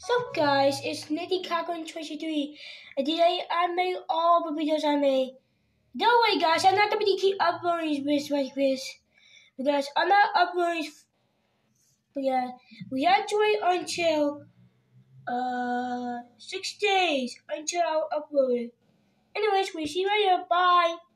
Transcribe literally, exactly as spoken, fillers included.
So guys, it's Nitty Kagon twenty-three, and today I made all the videos I made. Don't worry guys, I'm not going to keep uploading this like this, because I'm not uploading, yeah, we have to wait until uh, six days until I'll upload it. Anyways, we see you later, bye!